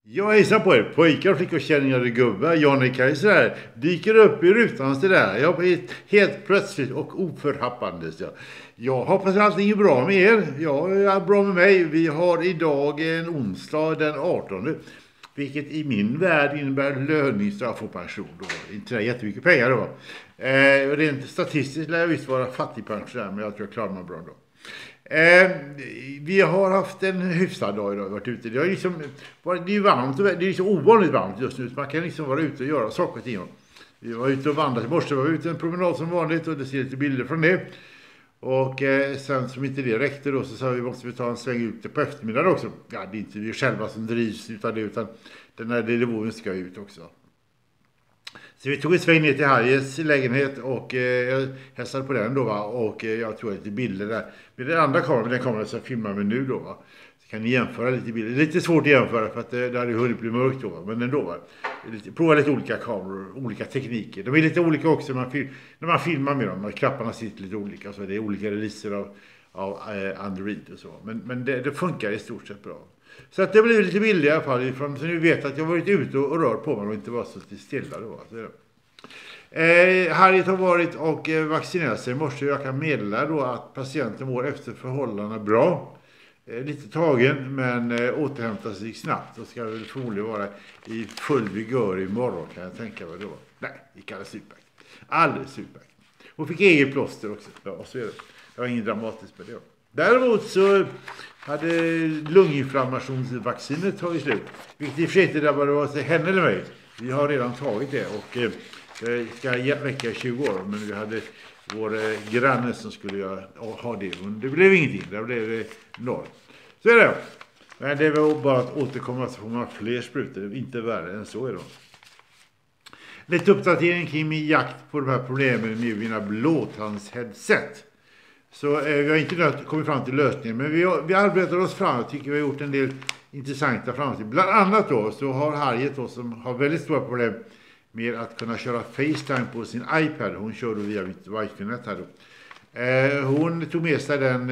Jag hälsar på er, pojkar, flickor, känningar och gubbar. Johnny Kaiser här. Dyker upp i rutan så där. Jag är helt plötsligt och oförhappandes. Jag hoppas att allting är bra med er. Ja, är bra med mig. Vi har idag en onsdag den 18. Vilket i min värld innebär löningsstraff och pension. Då. Inte det jättemycket pengar då. Rent statistiskt lär jag visst vara fattigpensionär, men jag tror jag klarar mig bra då. Vi har haft en hyfsad dag idag, varit ute. Det är varmt, det är liksom ovanligt varmt just nu, så man kan liksom vara ute och göra saker och ting. Vi var ute och vandrade i morse, var ute en promenad som vanligt och det ser lite bilder från det. Och sen som inte det räckte då så sa vi måste vi ta en sväng ut på eftermiddagen också. Ja, det är inte vi själva som drivs utan det, utan den här delevonen ska ut också. Så vi tog en sväng ner till Harriets lägenhet och jag hälsade på den då va. Och jag tog lite bilder där. Med den andra kameran, den kameran som jag filmar med nu då va. Så kan ni jämföra lite bilder. Det är lite svårt att jämföra för att det hade hunnit bli mörkt då va. Men ändå va. Prova lite olika kameror, olika tekniker. De är lite olika också när man filmar med dem. Knapparna sitter lite olika. Så det är olika releaser av Android och så. Men det funkar i stort sett bra. Så att det blir lite bilder i alla fall. Så ni vet att jag har varit ute och rört på mig och inte bara så stilla då. Harriet har varit och vaccinerat sig i morse. Jag kan meddela då att patienten mår efter förhållandena bra. Lite tagen men återhämtar sig snabbt och ska väl förmodligen vara i full vigör imorgon kan jag tänka mig då. Nej, det gick alldeles utmärkt. Alldeles utmärkt. Hon fick eget plåster också. Ja, så är det. Det var ingen dramatiskt med det. Däremot så hade lunginflammationsvaccinet tagit slut. Vilket i och för sig inte drabbade vare sig henne eller mig. Vi har redan tagit det och det ska räcka 20 år. Men vi hade vår granne som skulle ha det. Men det blev ingenting. Det blev 0. Så är det. Men det var bara att återkomma så får man fler sprutor. Inte värre än så är det. Lite uppdatering kring min jakt på de här problemen med mina blåtandsheadset. Så vi har inte kommit fram till lösningen. Men vi arbetar oss fram. Jag tycker vi har gjort en del intressanta framsteg. Bland annat då så har Harriet då, som har väldigt stora problem med att kunna köra FaceTime på sin iPad. Hon kör då via mitt wifi-nät här då. Hon tog med sig den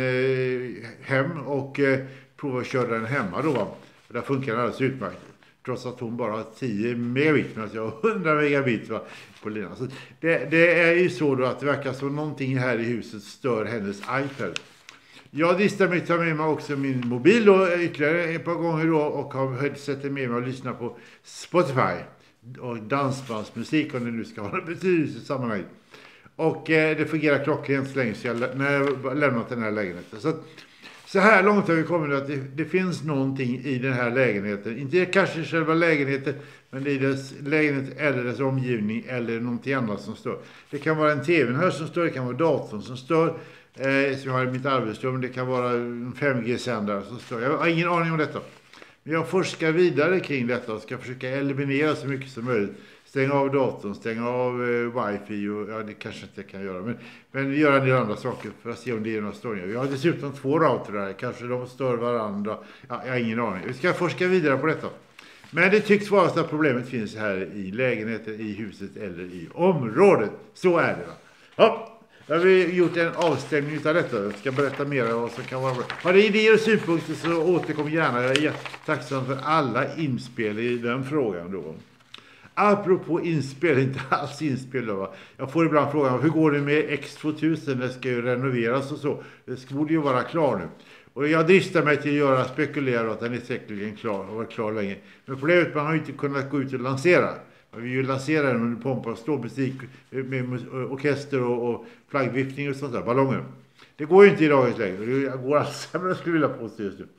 hem och provade att köra den hemma då. Och där funkar den alldeles utmärkt. Trots att hon bara har 10 megabit, men jag har 100 megabit på linan. Så det är ju så då att det verkar som någonting här i huset stör hennes iPad. Jag dristar mig att ta med mig också min mobil då, ytterligare ett par gånger då, och har headsetet med mig och lyssnar på Spotify och dansbandsmusik om det nu ska ha en betydelse i sammanhanget. Och det fungerar klockrent så länge så när jag lämnat den här lägenheten. Så här långt har vi kommit att det finns någonting i den här lägenheten. Inte kanske själva lägenheten, men i dess lägenhet eller dess omgivning eller någonting annat som stör. Det kan vara en tv här som stör, det kan vara datorn som stör. Som jag har i mitt arbetsrum, det kan vara en 5G-sändare som stör. Jag har ingen aning om detta. Men jag forskar vidare kring detta och ska försöka eliminera så mycket som möjligt. Stänga av datorn, stänga av wifi och ja, det kanske inte jag kan göra. Men göra en del andra saker för att se om det är några störningar. Vi har dessutom 2 routrar där, kanske de stör varandra. Ja, jag har ingen aning. Vi ska forska vidare på detta. Men det tycks vara så att problemet finns här i lägenheten, i huset eller i området. Så är det va? Ja. Jag har gjort en avstämning av detta. Jag ska berätta mer om vad som kan vara bra. Har ni idéer och synpunkter så återkom gärna. Jag är tacksam för alla inspel i den frågan då. Apropå inspel, inte alls inspel då va. Jag får ibland frågan, hur går det med X2000? Det ska ju renoveras och så. Det borde ju vara klar nu. Och jag dristar mig till att spekulera att den är säkerligen klar och varit klar länge. Men problemet är att man har inte kunnat gå ut och lansera. Man vill ju lansera den under pompa och ståmusik med orkester och flaggviftning och sånt där, ballonger. Det går ju inte i dagens läge. Det går alls sämre, jag skulle vilja påstå just nu.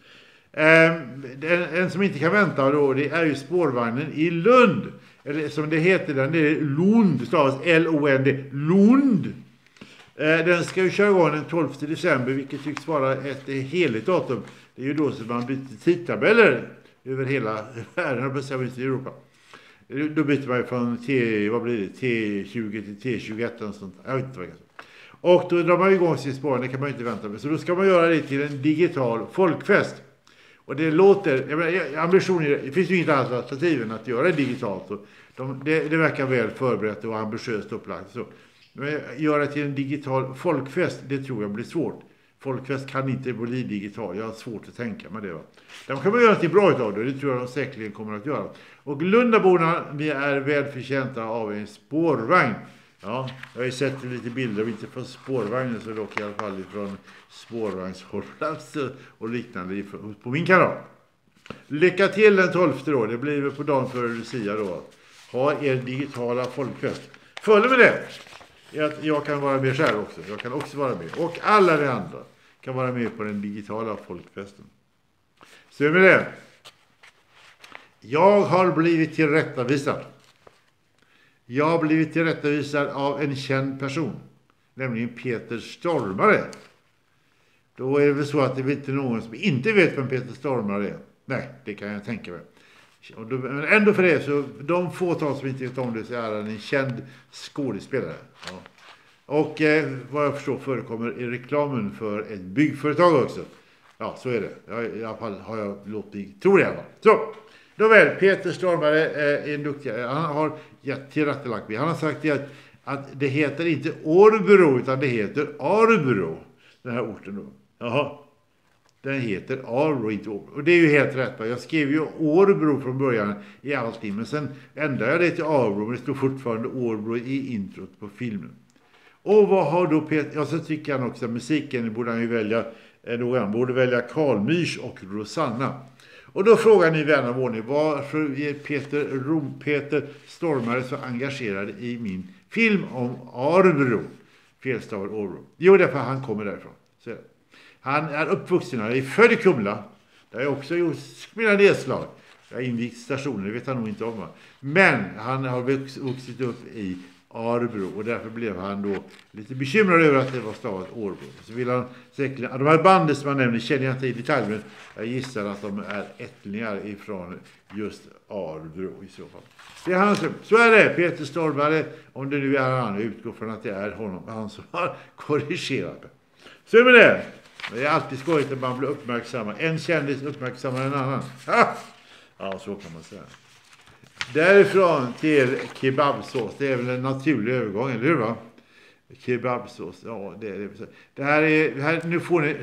En som inte kan vänta då, det är ju spårvagnen i Lund. Eller som det heter den, det är Lund, stavas L-O-N-D, Lund. Den ska ju köra igång den 12 december, vilket tycks vara ett heligt datum. Det är ju då som man byter tidtabeller över hela världen och bestämmer i Europa. Då byter man från T20 till T21 och sånt. Jag vet inte vad det är. Och då drar man igång sin spåren, det kan man inte vänta med. Så då ska man göra det till en digital folkfest. Och det låter, ambitioner, det finns ju inget annat alternativ än att göra det digitalt. Och det verkar väl förberett och ambitiöst upplagt. Så. Men göra till en digital folkfest, det tror jag blir svårt. folkfest kan inte bli digital. Jag har svårt att tänka mig det. Va? De kan man göra något bra utav det. Det tror jag de säkerligen kommer att göra. Och Lundaborna, vi är väl förtjänta av en spårvagn. Ja, jag har ju sett lite bilder, inte från spårvagnen så dock i alla fall från spårvagnshållplatser och liknande på min kanal. Lycka till den 12 då, det blir på dagen före Lucia då. Ha er digitala folkfest. Följ med det! Att jag kan vara med själv också, jag kan också vara med. Och alla de andra kan vara med på den digitala folkfesten. Så med det. Jag har blivit tillrättavisad. Jag har blivit tillrättavisad av en känd person. Nämligen Peter Stormare. Då är det väl så att det är inte någon som inte vet vem Peter Stormare är. Nej, det kan jag tänka mig. Men ändå för det, så de fåtal som inte vet om det så är han en känd skådespelare. Ja. Och vad jag förstår förekommer i reklamen för ett byggföretag också. Ja, så är det. I alla fall har jag låtit tro det. Så, då väl, Peter Stormare är en duktig. Han har gett tillrättalagt mig. Han har sagt det att det heter inte Årbro utan det heter Arbro. Den här orten då. Jaha. Den heter Arbro, inte Årbro. Och det är ju helt rätt. Jag skrev ju Årbro från början i allting. Men sen ändrade jag det till Arbro. Men det står fortfarande Årbro i introt på filmen. Och vad har då Peter... Ja, så tycker han också att musiken borde han ju välja... Han borde välja Carl Myrs och Rosanna. Och då frågar ni vänner av ordning, varför är Peter Stormare så engagerad i min film om Arbro? Felstavad Arbro. Jo, därför han kommer därifrån. Så är det. Han är uppvuxen, han är född i Kumla. Där jag också gjort mina nedslag. Jag har invigt stationer, det vet han nog inte om. Men han har vuxit upp i Arbro och därför blev han då lite bekymrad över att det var stavat Arbro. Så vill han säkert, de här banden som han nämner känner jag inte i detalj, men jag gissar att de är ättlingar ifrån just Arbro i så fall. Det är han som, så är det, Peter Stormare, om det nu är han, utgår från att det är honom, han som har korrigerat det. Så med det. Det är alltid skojigt att man blir uppmärksammad. En kändis uppmärksammar en annan. Ha! Ja, så kan man säga. Därifrån till kebabsås. Det är väl en naturlig övergång, eller hur va? Kebabsås, ja det är det. Det här nu får ni...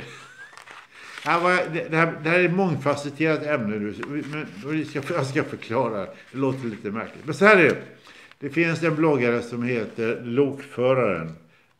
Det här är ett mångfacetterat ämne nu. Men jag ska förklara. Det låter lite märkligt. Men så här är det. Det finns en bloggare som heter Lokföraren.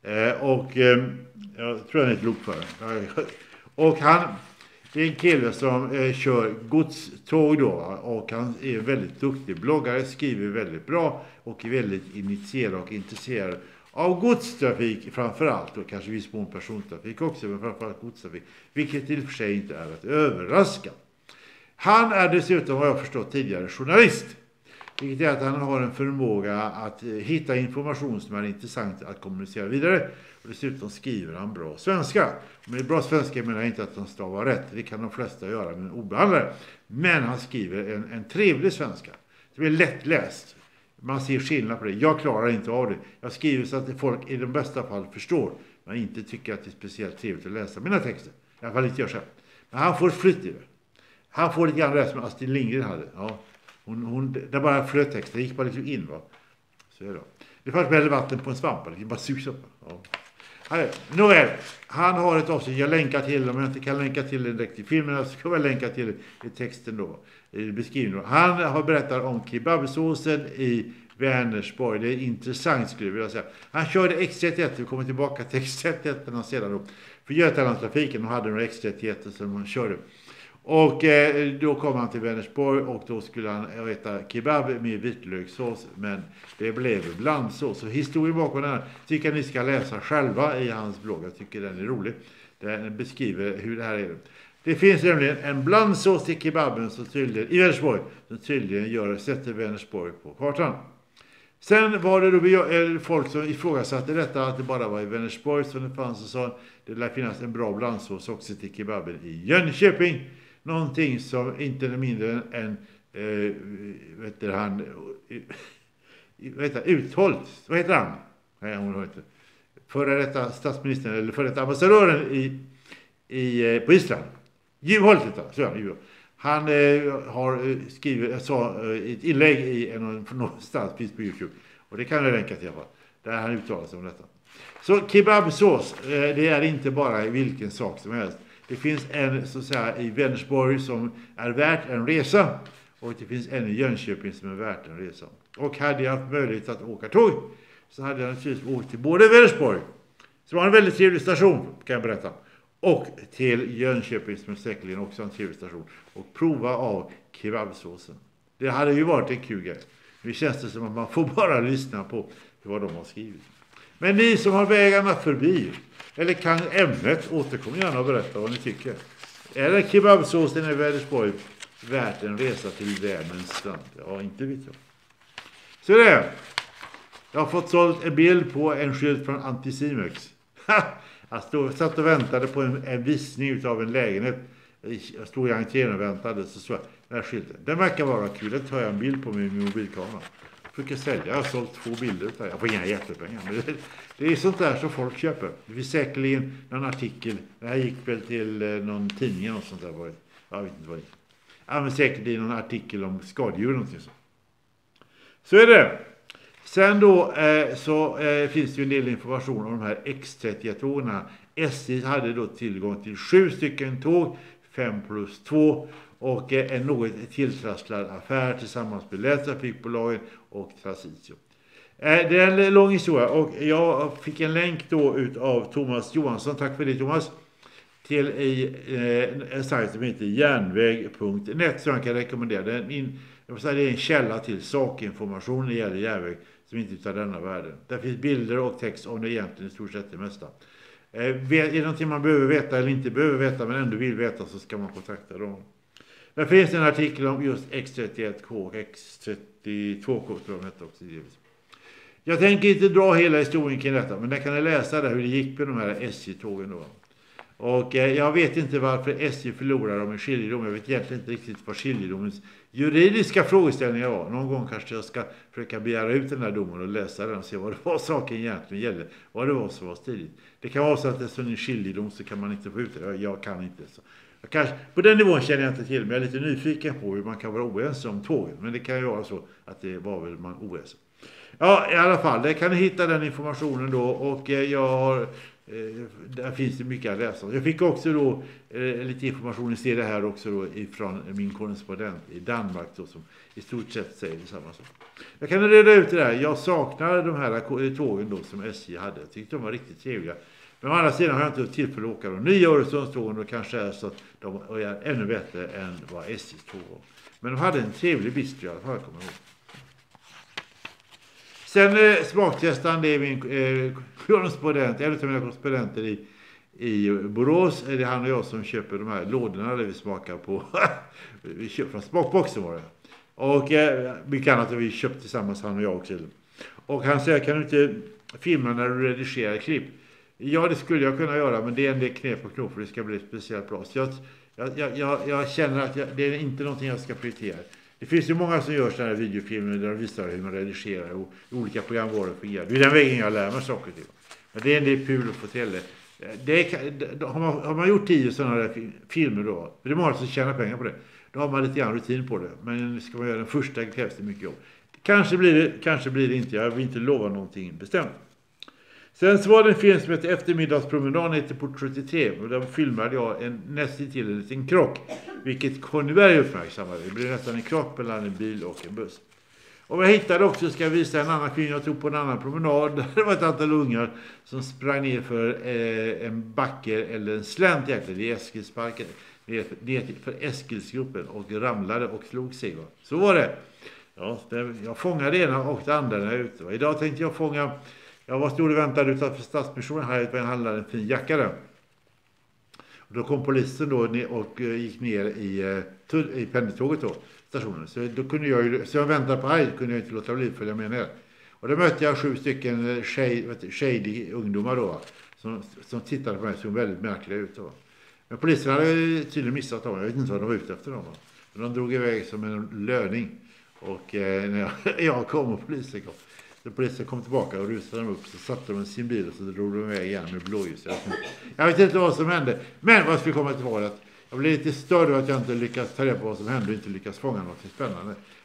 Jag tror han heter Lokföraren. Och det är en kille som kör godståg då. Och han är väldigt duktig bloggare, skriver väldigt bra och är väldigt initierad och intresserad av godstrafik framförallt. Och kanske viss mån persontrafik också, men framförallt godstrafik. Vilket i och för sig inte är att överraska. Han är dessutom, vad jag förstått tidigare, journalist. Vilket är att han har en förmåga att hitta information som är intressant att kommunicera vidare. Och dessutom skriver han bra svenska. Med bra svenska menar jag inte att de stavar rätt. Det kan de flesta göra med en obehandlare. Men han skriver en trevlig svenska. Det är lättläst. Man ser skillnad på det. Jag klarar inte av det. Jag skriver så att folk i de bästa fall förstår. Men inte tycker att det är speciellt trevligt att läsa mina texter. I alla fall inte jag själv. Men han får flytt i det. Han får lite grann det som Astrid Lindgren hade. Ja. Det bara flöt texten. Det gick bara liksom in va. Så är det. Det fanns väl vatten på en svamp. Det gick bara sugs upp. Ja. Nåväl, han har ett avsnitt, jag länkar till, om jag inte kan länka till det direkt i filmen, så kan jag länka till i texten då, i beskrivningen. Han har berättat om kebabsåsen i Vänersborg, det är intressant skulle jag vilja säga. Han körde X31, vi kommer tillbaka till X31 sedan då, för Götalandstrafiken, och hade några X31 som han körde. Och då kom han till Vänersborg och då skulle han äta kebab med vitlökssås, men det blev blandsås. Så historien bakom den här tycker jag ni ska läsa själva i hans blogg. Jag tycker den är rolig. Den beskriver hur det här är. Det finns nämligen en blandsås till kebaben som tydligen, i Vänersborg som tydligen sätter Vänersborg på kartan. Sen var det då folk som ifrågasatte detta, att det bara var i Vänersborg som det fanns, och sa det lär finnas en bra blandsås också till kebaben i Jönköping. Någonting som inte är mindre än Utholt. Vad heter han? Nej, hon har inte. Före detta statsministern eller före detta ambassadören på Island. Juholt heter han. Så är han har skrivit ett inlägg i någonstans finns på YouTube. Och det kan jag länka till i alla fall. Där han uttalar sig om detta. Så kebabsås, det är inte bara vilken sak som helst. Det finns en så att säga i Vänersborg som är värt en resa. Och det finns en i Jönköping som är värt en resa. Och hade jag haft möjlighet att åka tåg så hade jag naturligtvis åkt till både Vänersborg, som var en väldigt trevlig station kan jag berätta, och till Jönköping som är säkerligen också en trevlig station, och prova av kebabsåsen. Det hade ju varit en kul grej. Nu känns det som att man får bara lyssna på vad de har skrivit. Men ni som har vägarna förbi eller kan ämnet, återkom gärna och berätta vad ni tycker. Är det kebabsåsen i Vänersborg värt en resa till Vänerns strand? Ja, inte vet jag. Så det är. Jag har fått sålt en bild på en skylt från Anticimex. Jag satt och väntade på en visning av en lägenhet. Jag stod i entrén och väntade, så såg jag den här skylten. Den verkar vara kul, den tar jag en bild på med min mobilkamera. Jag försöker sälja, jag har sålt 2 bilder. Jag får inga jättepengar, men det är sånt där som folk köper. Det finns säkerligen någon artikel, det här gick väl till någon tidning och sånt där. Jag vet inte vad det är. Ja, men säkert i någon artikel om skadedjur eller någonting så. Så är det. Sen då finns det ju en del information om de här X31-tågarna. SJ hade då tillgång till 7 stycken tåg, 5+2, och en något tilltrasslad affär tillsammans med länstrafikbolagen och Transitio. Det är en lång historia, och jag fick en länk då av Thomas Johansson, tack för det Thomas, till en sajt som heter järnväg.net, som jag kan rekommendera. Det är en källa till sakinformation när det gäller järnväg som inte utav denna världen. Där finns bilder och text om det egentligen i stort sett det mesta. Är det någonting man behöver veta eller inte behöver veta men ändå vill veta, så ska man kontakta dem. Där finns en artikel om just X31K och X32K tror jag de heter också. Jag tänker inte dra hela historien kring detta, men där kan ni läsa där hur det gick med de här SJ-tågen då. Och jag vet inte varför SJ förlorar dem i skiljedom. Jag vet egentligen inte riktigt vad skiljedomens juridiska frågeställningar var. Någon gång kanske jag ska försöka begära ut den här domen och läsa den och se vad det var saken egentligen gällde. Vad det var som var stiligt. Det kan vara så att det är så en skiljedom så kan man inte få ut det. Jag kan inte så. På den nivån känner jag inte till, men jag är lite nyfiken på hur man kan vara oense om tågen. Men det kan ju vara så att det var väl man oense. Ja, i alla fall, där kan ni hitta den informationen då, och jag har... där finns det mycket att läsa. Jag fick också då lite information i det här också då ifrån min korrespondent i Danmark då, som i stort sett säger samma sak. Jag kan reda ut det där. Jag saknar de här tågen då som SJ hade. Jag tyckte de var riktigt trevliga. Men å andra sidan har jag inte tillfälle att åka de nya Öresundstågen, och kanske är så att de är ännu bättre än vad SJs tåg var. Men de hade en trevlig bistro i alla fall, kommer jag ihåg. Sen smaktestan, det är min korrespondent, en av mina korrespondenter i Borås. Det är han och jag som köper de här lådorna där vi smakar på. Vi köper från smakboxen var det. Och mycket annat har vi köpt tillsammans, han och jag också. Och han säger, kan du inte filma när du redigerar klipp? Ja, det skulle jag kunna göra, men det är en del knep och knop för det ska bli speciellt bra. Så jag känner att det är inte någonting jag ska prioritera. Det finns ju många som gör sådana här videofilmer där de visar hur man redigerar och olika programvaror fungerar. Det är den vägen jag lär mig saker till. Men det är en del pul att få till det. Har man gjort 10 sådana här filmer då, det är många som tjänar pengar på det, då har man lite grann rutin på det. Men ska man göra den första krävs det mycket jobb. Kanske blir det inte, jag vill inte lova någonting bestämt. Sen så var det en film som heter Eftermiddagspromenaden, heter Port 73, och där filmade jag nästan till en liten krock, vilket Conny Berg uppmärksammade. Det blev nästan en krock mellan en bil och en buss. Och jag hittade också, ska jag visa en annan film, jag tog på en annan promenad, där det var ett antal ungar som sprang ner för en backe eller en slänt egentligen i Eskilsparken, ner för Eskilsgruppen, och ramlade och slog sig. Så var det. Ja, jag fångade det ena och det andra när jag är ute. Och idag tänkte jag fånga... Jag var stor och väntade utanför Stadsmissionen här på en handlare, en fin jacka där. Och då kom polisen då och gick ner i pendeltåget då, stationen. Så då kunde jag väntade på här, kunde jag inte låta bli följa med ner. Och då mötte jag 7 stycken shady ungdomar då, som tittade på mig, som väldigt märkliga ut då. Men polisen hade tydligen missat dem, jag vet inte vad de var ute efter dem. Men de drog iväg som en löning. Och när jag kom och polisen kom. Så polisen kom tillbaka och rusade dem upp, så satte de sin bil och så drog de iväg igen med blåljus. Jag vet inte vad som hände, men vad skulle komma till var att jag blev lite störd av att jag inte lyckats ta reda på vad som hände och inte lyckas fånga något spännande.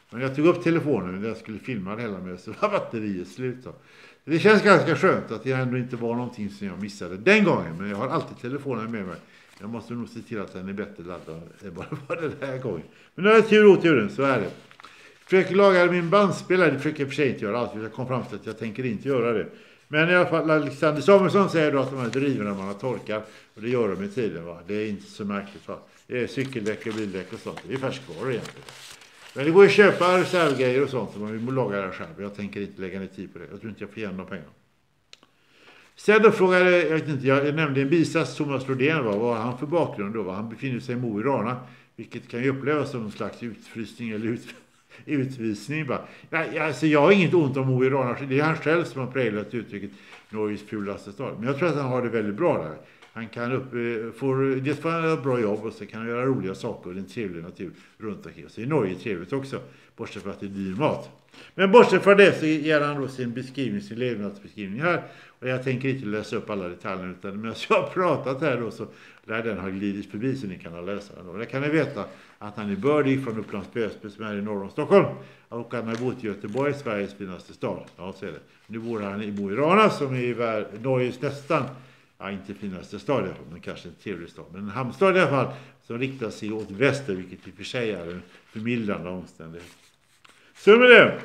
Men jag tog upp telefonen när jag skulle filma det hela med, så var batteriet slut. Så. Det känns ganska skönt att det ändå inte var någonting som jag missade den gången. Men jag har alltid telefonen med mig. Jag måste nog se till att den är bättre laddad än bara den här gången. Men nu är det tur och turen, så är det. Försöker laga min bandspelare, det försöker jag för sig inte göra allt. Jag kom fram till att jag tänker inte göra det. Men i alla fall, Alexander Samuelsson säger då att de här driverna man har torkat. Och det gör de i tiden, va. Det är inte så märkligt, va. Det är cykeldäck och bildäck och sånt. Det är färskvaror egentligen. Men det går att köpa reservgrejer och sånt som man vill laga det själv. Jag tänker inte lägga ner tid på det. Jag tror inte jag får igen de pengarna. Sen då frågade, jag vet inte, jag nämnde en bisats Thomas Lodén, vad har han för bakgrund då? Han befinner sig i Mo i Rana, vilket kan ju upplevas som en slags utfrysning eller utvisning. Nej, alltså jag har inget ont om Mo i Rana, det är han själv som har präglat uttrycket Norges fulaste stad. Men jag tror att han har det väldigt bra där. Han kan dels får han göra bra jobb och så kan han göra roliga saker och en trevlig natur runt omkring. Så i Norge är trevligt också, bortsett för att det är dyr mat. Men bortsett från det så ger han då sin levnadsbeskrivning här. Och jag tänker inte läsa upp alla detaljer, utan medan jag har pratat här då så lär den ha glidit förbi så ni kan läsa den. Och där kan ni veta att han är bördig från Upplands Väsby som är i norr om Stockholm. Och han har bott i Göteborg, Sveriges finaste stad. Ja, så är det. Nu bor han i Mo i Rana som är Norges nästan, ja, inte finaste stad i alla fall, men kanske en trevlig stad. Men en hamnstad i alla fall som riktar sig åt väster, vilket i och för sig är en förmildrande omständighet. Så med det.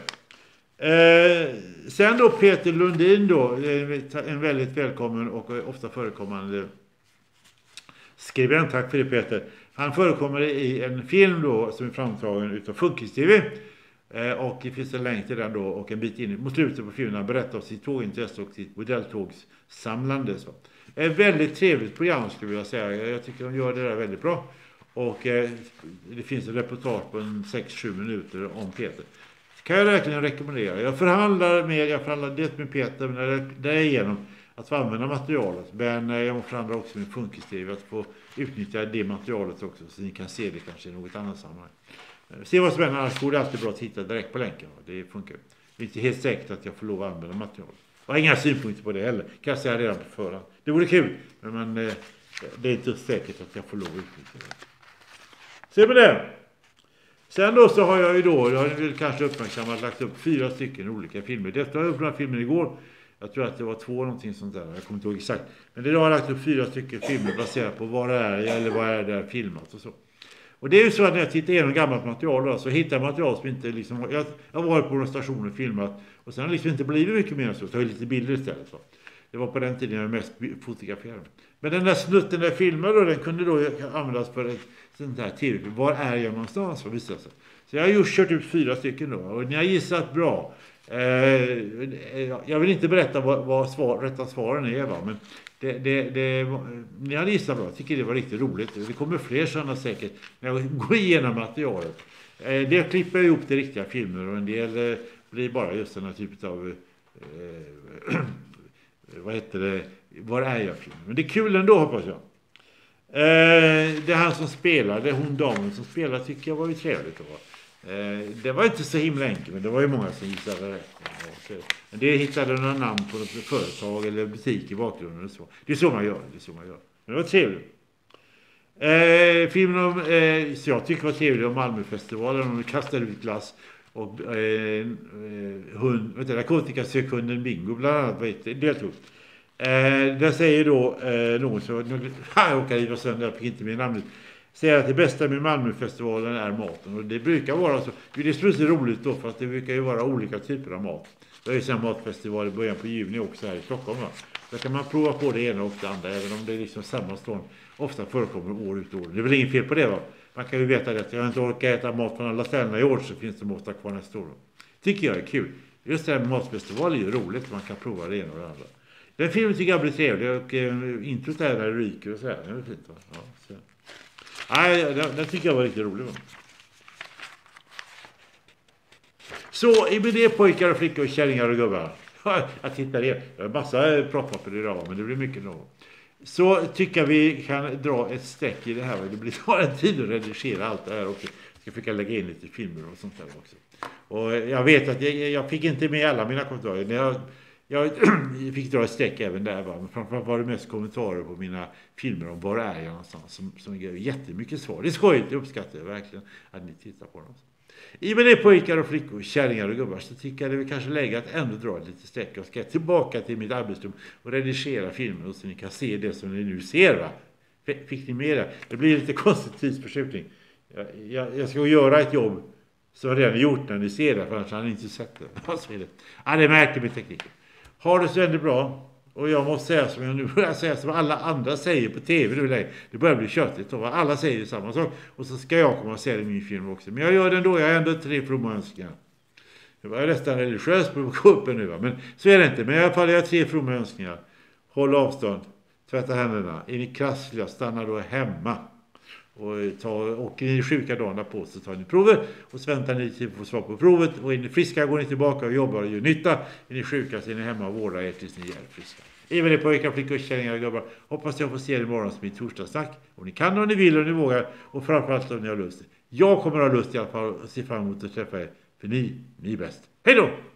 Sen då Peter Lundin då, en väldigt välkommen och ofta förekommande skribent, tack för det Peter. Han förekommer i en film då som är framtagen utav Funkis TV. Och det finns en länk till den då och en bit in mot slutet på filmen han berättar om sitt tågintresse och sitt modelltågssamlande. Så. Ett väldigt trevligt program skulle jag säga. Jag tycker de gör det där väldigt bra. Och det finns en reportage på 6-7 minuter om Peter. Kan jag verkligen rekommendera. Jag förhandlar dels med Peter men det är igenom att få använda materialet. Men jag förhandlar också med Funkis TV att få utnyttja det materialet också så ni kan se det kanske i något annat sammanhang. Se vad som händer, annars går det alltid bra att titta direkt på länken. Det funkar. Det är inte helt säkert att jag får lov att använda materialet. Jag har inga synpunkter på det heller. Kan jag säga redan på förhand. Det vore kul, men det är inte säkert att jag får lov att utnyttja det. Se med det. Sen då så har jag ju då, jag har väl kanske uppmärksammat, lagt upp 4 stycken olika filmer. Detta har jag upp några filmer igår. Jag tror att det var 2 någonting sånt där. Jag kommer inte ihåg exakt. Men det har jag lagt upp 4 stycken filmer baserat på vad det är eller vad är det filmat och så. Och det är ju så att när jag tittar igenom gammalt material då, så hittar jag material som inte liksom, jag har varit på några stationer och filmat och sen har det liksom inte blivit mycket mer så. Jag tar ju lite bilder istället. Så. Det var på den tiden jag mest fotograferade. Men den där snutten där filmen då, den kunde då användas för ett sånt här tv. Var är jag någonstans? Vad visar sig? Så jag har just kört ut 4 stycken då. Och ni har gissat bra. Jag vill inte berätta vad rätta svaren är, va? Men ni har gissat bra. Jag tycker det var riktigt roligt. Det kommer fler sådana säkert när jag går igenom materialet. Det klipper jag ihop till riktiga filmer och en del blir bara just den här typen av vad heter det? Var är jag film? Men det är kul ändå, hoppas jag. Det är han som spelar, det är hon damen som spelar, tycker jag var ju trevligt då. Det var inte så himla enkelt, men det var ju många som gissade rätt. Men det hittade några namn på något företag eller butik i bakgrunden och så. Det är så man gör, Men det var trevligt. Filmen om, så jag tycker var trevligt om Malmöfestivalen, om vi kastade ut glass och narkotikasökhunden Bingo bland annat deltog. Där säger då någon som jag åker i och sen jag fick inte med namnet, säger att det bästa med Malmöfestivalen är maten, och det brukar vara så. Det är så roligt då, för att det brukar ju vara olika typer av mat. Det är ju samma matfestival i början på juni också här i Stockholm, va? Där kan man prova på det ena och det andra, även om det är liksom samma stånd ofta förekommer år ut år. Det är väl ingen fel på det, va? Man kan ju veta det, att jag inte orkar äta mat från alla ställena i år, så finns det mat kvar nästa år. Tycker jag är kul. Just det här med matfestival är ju roligt, man kan prova det ena och det andra. Den filmen tycker jag blir trevlig, och introt där ryker och så här. Det är fint, va? Ja, så. Nej, den tycker jag var riktigt rolig. Så, i med det pojkar och flickor, kärringar och gubbar. Jag tittar igen. Jag har massa proppapper idag, men det blir mycket nog. Så tycker vi kan dra ett streck i det här. Det blir bara en tid att redigera allt det här också. Jag ska försöka lägga in lite filmer och sånt där också. Och jag vet att jag fick inte med alla mina kommentarer. Jag fick dra ett streck även där, va? Men framförallt var det mest kommentarer på mina filmer om var är jag någonstans som ger jättemycket svar. Det är skojigt, det uppskattar jag verkligen att ni tittar på dem. I med det pojkar och flickor, kärringar och gubbar, så tycker jag det är kanske läge att ändå dra ett litet streck och ska tillbaka till mitt arbetsrum och redigera filmen och så ni kan se det som ni nu ser, va? Fick ni med det? Det blir lite konstig tidsförskjutning. Jag ska göra ett jobb som jag redan gjort när ni ser det, för annars har ni inte sett det. Så är det. Ja, det är märkligt med tekniken. Ha det så väldigt bra. Och jag måste säga som jag nu börjar säga, som alla andra säger på tv nu. Det börjar bli köttigt. Och alla säger ju samma sak. Och så ska jag komma och säga det i min film också. Men jag gör det ändå. Jag har ändå 3 fromma önskningar. Det var nästan religiös på kuppen nu, va? Men så är det inte. Men i alla fall jag har 3 fromma önskningar. Håll avstånd. Tvätta händerna. Är ni krassliga, stanna då hemma. Och åker ni sjuka dagarna på så tar ni prover. Och så väntar ni till att få svar på provet. Och är ni friska går ni tillbaka och jobbar och gör nytta. Är ni sjuka så är ni hemma och vårdar er tills ni är friska. Även det pojkar, flickor, kärringar och gubbar. Hoppas jag får se er imorgon som i torsdagssnack. Om ni kan, om ni vill, om ni vågar. Och framförallt om ni har lust. Jag kommer att ha lust i alla fall att se fram emot att träffa er. För ni är bäst. Hej då!